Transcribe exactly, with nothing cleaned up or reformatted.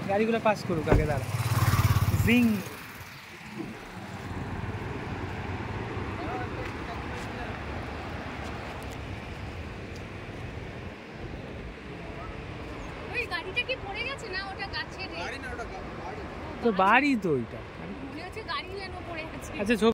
গাড়িগুলো পাস করুক আগে, দাঁড়া। জিং গাড়িটা কি পড়ে গেছে না ওটা গাছের? তো বাড়ি তো ওইটা। মনে হচ্ছে গাড়ি যেন পড়ে গেছে। আচ্ছা।